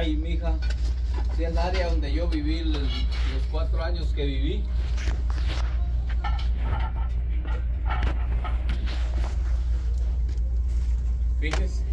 ahí, mija. Sí, el área donde yo viví, los 4 años que viví. Fíjese.